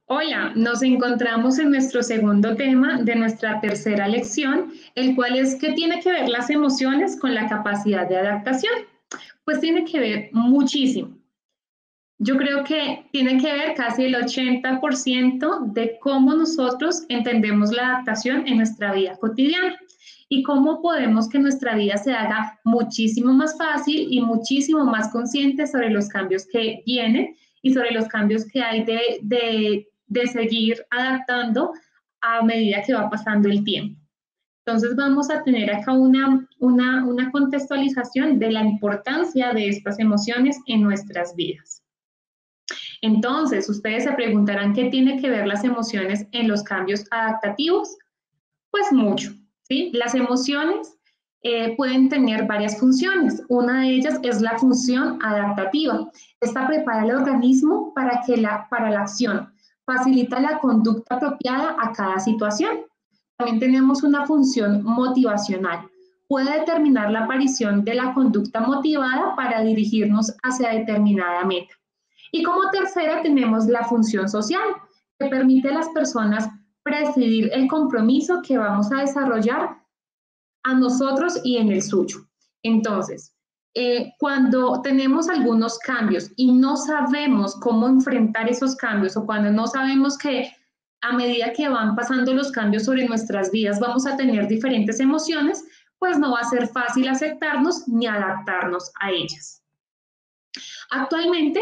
Hola, nos encontramos en nuestro segundo tema de nuestra tercera lección, el cual es ¿qué tiene que ver las emociones con la capacidad de adaptación? Pues tiene que ver muchísimo. Yo creo que tiene que ver casi el 80% de cómo nosotros entendemos la adaptación en nuestra vida cotidiana y cómo podemos que nuestra vida se haga muchísimo más fácil y muchísimo más consciente sobre los cambios que vienen y sobre los cambios que hay de seguir adaptando a medida que va pasando el tiempo. Entonces vamos a tener acá una contextualización de la importancia de estas emociones en nuestras vidas. Entonces, ustedes se preguntarán qué tiene que ver las emociones en los cambios adaptativos. Pues mucho, ¿sí? Las emociones pueden tener varias funciones. Una de ellas es la función adaptativa. Esta prepara al organismo para la acción, facilita la conducta apropiada a cada situación. También tenemos una función motivacional. Puede determinar la aparición de la conducta motivada para dirigirnos hacia determinada meta. Y como tercera tenemos la función social, que permite a las personas presidir el compromiso que vamos a desarrollar a nosotros y en el suyo. Entonces, cuando tenemos algunos cambios y no sabemos cómo enfrentar esos cambios o cuando no sabemos que a medida que van pasando los cambios sobre nuestras vidas vamos a tener diferentes emociones, pues no va a ser fácil aceptarnos ni adaptarnos a ellas. Actualmente,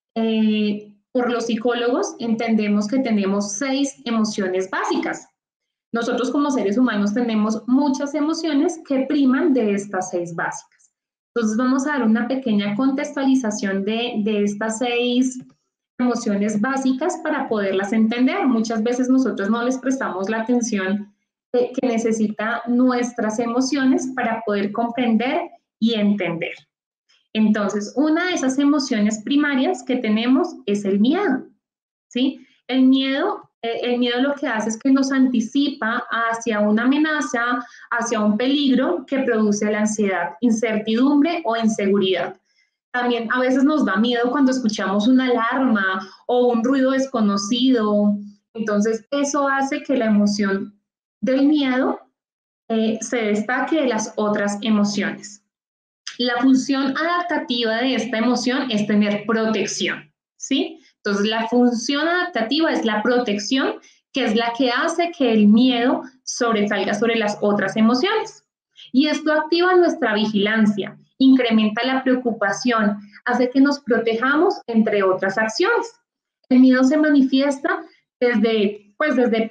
por los psicólogos entendemos que tenemos 6 emociones básicas. Nosotros como seres humanos tenemos muchas emociones que priman de estas 6 básicas. Entonces vamos a dar una pequeña contextualización de estas 6 emociones básicas para poderlas entender. Muchas veces nosotros no les prestamos la atención que necesita nuestras emociones para poder comprender y entender. Entonces, una de esas emociones primarias que tenemos es el miedo, ¿sí? El miedo lo que hace es que nos anticipa hacia una amenaza, hacia un peligro que produce la ansiedad, incertidumbre o inseguridad. También a veces nos da miedo cuando escuchamos una alarma o un ruido desconocido. Entonces, eso hace que la emoción del miedo se destaque de las otras emociones. La función adaptativa de esta emoción es tener protección, ¿sí? Entonces, la función adaptativa es la protección, que es la que hace que el miedo sobresalga sobre las otras emociones. Y esto activa nuestra vigilancia, incrementa la preocupación, hace que nos protejamos, entre otras acciones. El miedo se manifiesta desde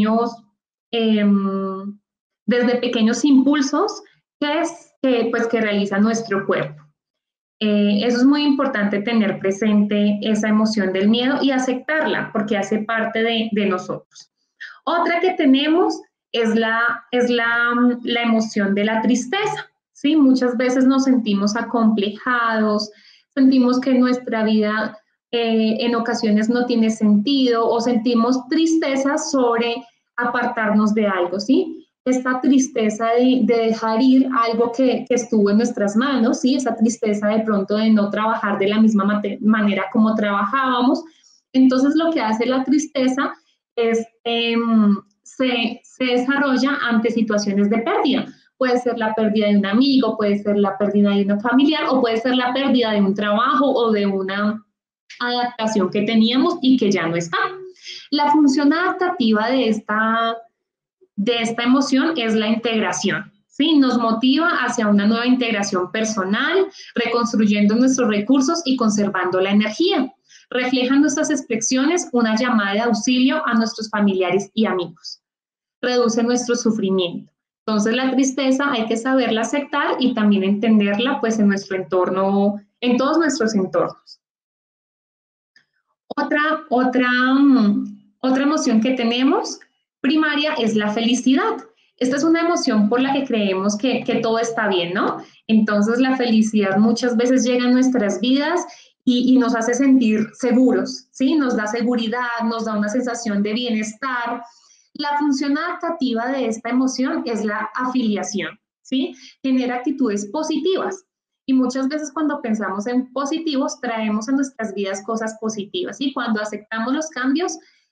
pequeños impulsos que realiza nuestro cuerpo. Eso es muy importante tener presente esa emoción del miedo y aceptarla porque hace parte de nosotros. Otra que tenemos es la emoción de la tristeza, ¿sí? Muchas veces nos sentimos acomplejados, sentimos que nuestra vida en ocasiones no tiene sentido o sentimos tristeza sobre apartarnos de algo, ¿sí? Esta tristeza de dejar ir algo que estuvo en nuestras manos, ¿sí? Esa tristeza de pronto de no trabajar de la misma manera como trabajábamos. Entonces lo que hace la tristeza es, se desarrolla ante situaciones de pérdida. Puede ser la pérdida de un amigo, puede ser la pérdida de un familiar o puede ser la pérdida de un trabajo o de una adaptación que teníamos y que ya no está. La función adaptativa de esta emoción es la integración, ¿sí? Nos motiva hacia una nueva integración personal, reconstruyendo nuestros recursos y conservando la energía. Reflejan nuestras expresiones una llamada de auxilio a nuestros familiares y amigos. Reduce nuestro sufrimiento. Entonces la tristeza hay que saberla aceptar y también entenderla pues en nuestro entorno, en todos nuestros entornos. Otra emoción que tenemos primaria es la felicidad. Esta es una emoción por la que creemos que todo está bien, ¿no? Entonces la felicidad muchas veces llega a nuestras vidas y nos hace sentir seguros, ¿sí? Nos da seguridad, nos da una sensación de bienestar. La función adaptativa de esta emoción es la afiliación, ¿sí? Genera actitudes positivas. Y muchas veces cuando pensamos en positivos, traemos a nuestras vidas cosas positivas. Y cuando aceptamos los cambios,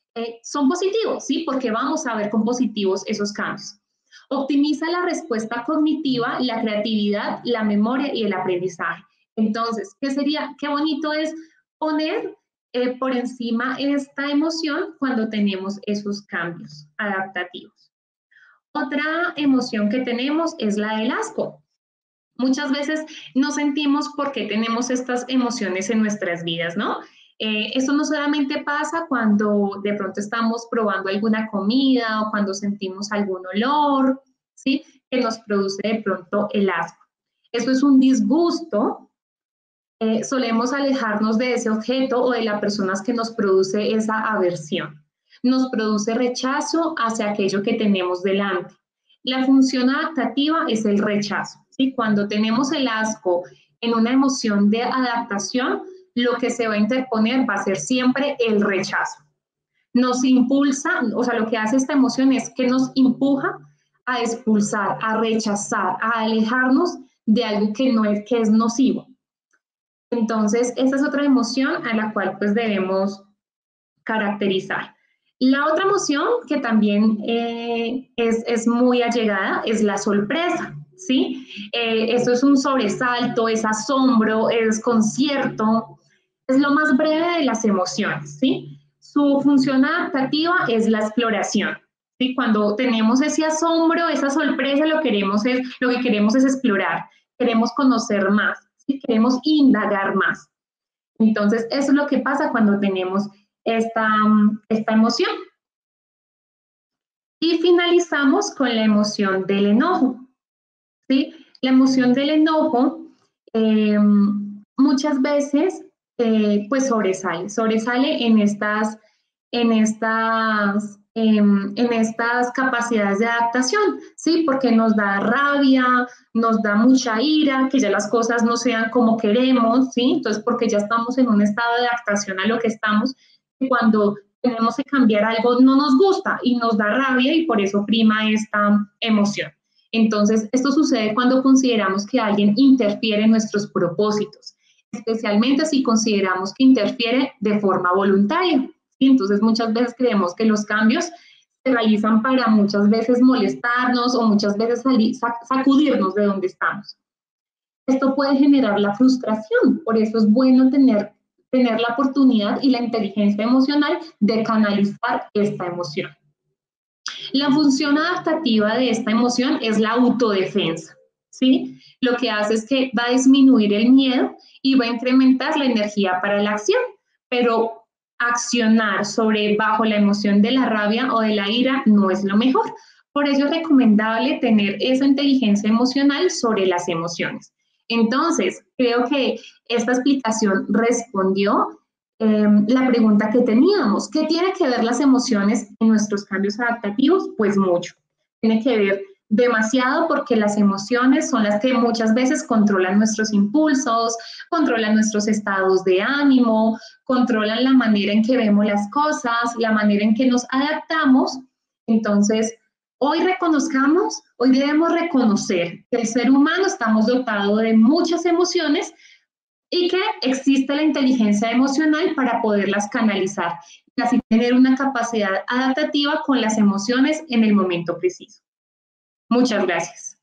son positivos, ¿sí? Porque vamos a ver con positivos esos cambios. Optimiza la respuesta cognitiva, la creatividad, la memoria y el aprendizaje. Entonces, qué bonito es poner por encima esta emoción cuando tenemos esos cambios adaptativos. Otra emoción que tenemos es la del asco. Muchas veces no sentimos por qué tenemos estas emociones en nuestras vidas, ¿no? Eso no solamente pasa cuando de pronto estamos probando alguna comida o cuando sentimos algún olor, ¿sí? Que nos produce de pronto el asco. Eso es un disgusto. Solemos alejarnos de ese objeto o de las personas que nos produce esa aversión. Nos produce rechazo hacia aquello que tenemos delante. La función adaptativa es el rechazo, ¿sí? Cuando tenemos el asco en una emoción de adaptación, lo que se va a interponer va a ser siempre el rechazo. Nos impulsa, o sea, lo que hace esta emoción es que nos empuja a expulsar, a rechazar, a alejarnos de algo que es nocivo. Entonces, esta es otra emoción a la cual pues debemos caracterizar. La otra emoción que también es muy allegada es la sorpresa, ¿sí? Esto es un sobresalto, es asombro, es desconcierto, es lo más breve de las emociones, ¿sí? Su función adaptativa es la exploración, ¿sí? Cuando tenemos ese asombro, esa sorpresa, lo que queremos es explorar, queremos conocer más, ¿sí? Queremos indagar más. Entonces, eso es lo que pasa cuando tenemos esta emoción. Y finalizamos con la emoción del enojo, ¿sí? La emoción del enojo muchas veces pues sobresale en estas capacidades de adaptación, ¿sí? Porque nos da rabia, nos da mucha ira, que ya las cosas no sean como queremos, ¿sí? Entonces, porque ya estamos en un estado de adaptación a lo que estamos, cuando tenemos que cambiar algo no nos gusta y nos da rabia y por eso prima esta emoción. Entonces, esto sucede cuando consideramos que alguien interfiere en nuestros propósitos, especialmente si consideramos que interfiere de forma voluntaria. Entonces, muchas veces creemos que los cambios se realizan para muchas veces molestarnos o muchas veces sacudirnos de donde estamos. Esto puede generar la frustración, por eso es bueno tener la oportunidad y la inteligencia emocional de canalizar esta emoción. La función adaptativa de esta emoción es la autodefensa, ¿sí? Lo que hace es que va a disminuir el miedo y va a incrementar la energía para la acción, pero accionar bajo la emoción de la rabia o de la ira no es lo mejor. Por ello es recomendable tener esa inteligencia emocional sobre las emociones. Entonces, creo que esta explicación respondió la pregunta que teníamos. ¿Qué tiene que ver las emociones en nuestros cambios adaptativos? Pues mucho. Tiene que ver demasiado porque las emociones son las que muchas veces controlan nuestros impulsos, controlan nuestros estados de ánimo, controlan la manera en que vemos las cosas, la manera en que nos adaptamos. Entonces, hoy debemos reconocer que el ser humano estamos dotados de muchas emociones y que existe la inteligencia emocional para poderlas canalizar y así tener una capacidad adaptativa con las emociones en el momento preciso. Muchas gracias.